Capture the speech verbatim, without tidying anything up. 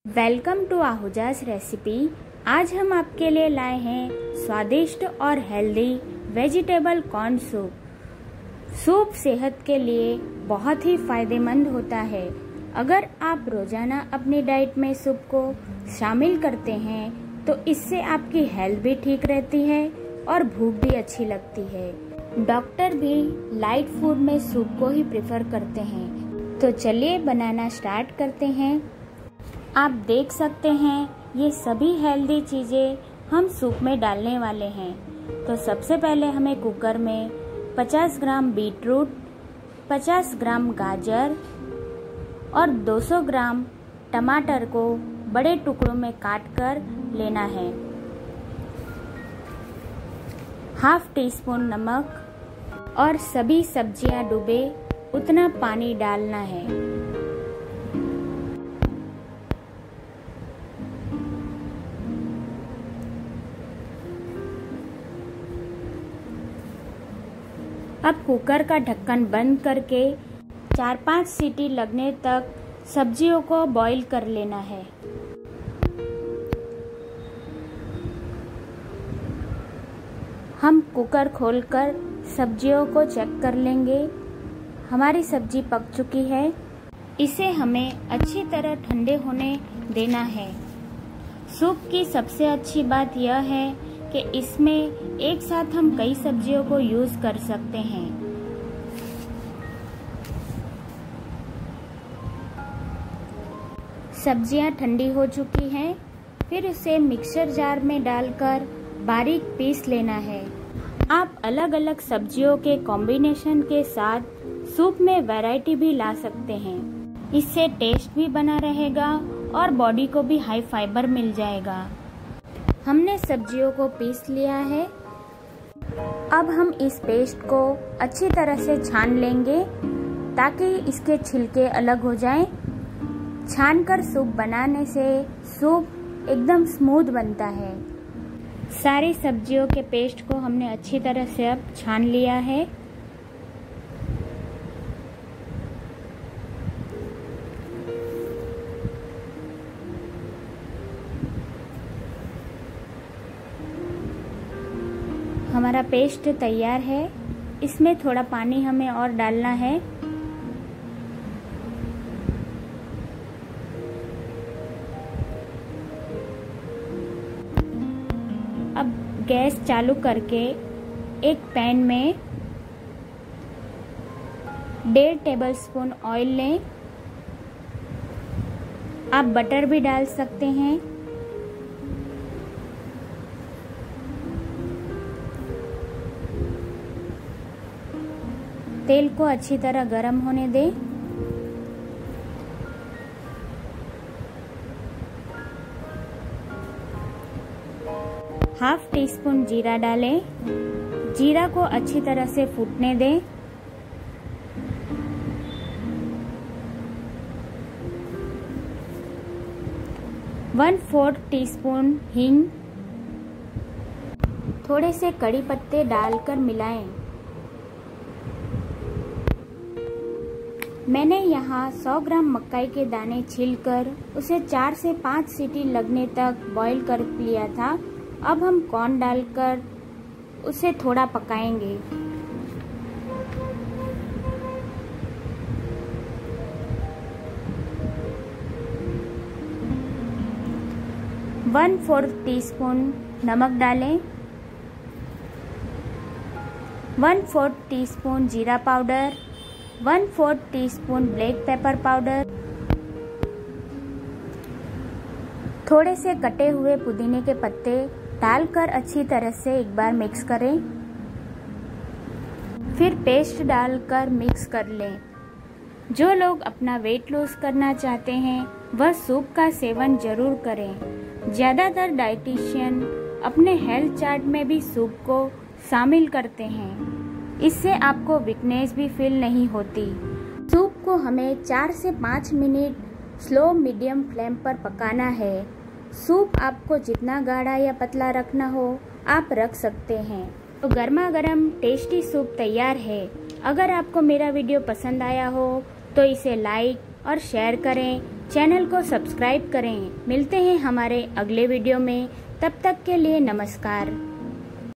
Welcome to आहूजास recipe. आज हम आपके लिए लाए हैं स्वादिष्ट और healthy vegetable corn soup. Soup सेहत के लिए बहुत ही फायदेमंद होता है। अगर आप रोजाना अपनी डाइट में सूप को शामिल करते हैं तो इससे आपकी हेल्थ भी ठीक रहती है और भूख भी अच्छी लगती है। डॉक्टर भी लाइट फूड में सूप को ही प्रेफर करते हैं। तो चलिए बनाना स्टार्ट करते हैं। आप देख सकते हैं ये सभी हेल्दी चीज़ें हम सूप में डालने वाले हैं। तो सबसे पहले हमें कुकर में पचास ग्राम बीटरूट, पचास ग्राम गाजर और दो सौ ग्राम टमाटर को बड़े टुकड़ों में काट कर लेना है। हाफ टी स्पून नमक और सभी सब्जियां डूबे उतना पानी डालना है। अब कुकर का ढक्कन बंद करके चार पाँच सीटी लगने तक सब्जियों को बॉईल कर लेना है। हम कुकर खोलकर सब्जियों को चेक कर लेंगे। हमारी सब्जी पक चुकी है। इसे हमें अच्छी तरह ठंडे होने देना है। सूप की सबसे अच्छी बात यह है कि इसमें एक साथ हम कई सब्जियों को यूज कर सकते हैं। सब्जियां ठंडी हो चुकी हैं। फिर उसे मिक्सर जार में डालकर बारीक पीस लेना है। आप अलग अलग सब्जियों के कॉम्बिनेशन के साथ सूप में वैरायटी भी ला सकते हैं। इससे टेस्ट भी बना रहेगा और बॉडी को भी हाई फाइबर मिल जाएगा। हमने सब्जियों को पीस लिया है। अब हम इस पेस्ट को अच्छी तरह से छान लेंगे ताकि इसके छिलके अलग हो जाएं। छानकर सूप बनाने से सूप एकदम स्मूथ बनता है। सारी सब्जियों के पेस्ट को हमने अच्छी तरह से अब छान लिया है। हमारा पेस्ट तैयार है। इसमें थोड़ा पानी हमें और डालना है। अब गैस चालू करके एक पैन में डेढ़ टेबल स्पून ऑयल लें। आप बटर भी डाल सकते हैं। तेल को अच्छी तरह गर्म होने दें। हाफ टी स्पून जीरा डालें। जीरा को अच्छी तरह से फूटने दें। वन फोर्थ टी स्पून हींग, थोड़े से कड़ी पत्ते डालकर मिलाएं। मैंने यहाँ सौ ग्राम मक्काई के दाने छीलकर उसे चार से पाँच सीटी लगने तक बॉईल कर लिया था। अब हम कॉर्न डालकर उसे थोड़ा पकाएंगे। वन फोर्थ टी स्पून नमक डालें। वन फोर्थ टी स्पून जीरा powder, one fourth teaspoon black pepper powder, थोड़े से कटे हुए पुदीने के पत्ते डालकर अच्छी तरह से एक बार मिक्स करें। फिर पेस्ट डालकर मिक्स कर लें। जो लोग अपना वेट लॉस करना चाहते हैं वह सूप का सेवन जरूर करें। ज़्यादातर डाइटिशियन अपने हेल्थ चार्ट में भी सूप को शामिल करते हैं। इससे आपको वीकनेस भी फील नहीं होती। सूप को हमें चार से पाँच मिनट स्लो मीडियम फ्लेम पर पकाना है। सूप आपको जितना गाढ़ा या पतला रखना हो आप रख सकते हैं। तो गर्मा गर्म टेस्टी सूप तैयार है। अगर आपको मेरा वीडियो पसंद आया हो तो इसे लाइक और शेयर करें। चैनल को सब्सक्राइब करें। मिलते हैं हमारे अगले वीडियो में, तब तक के लिए नमस्कार।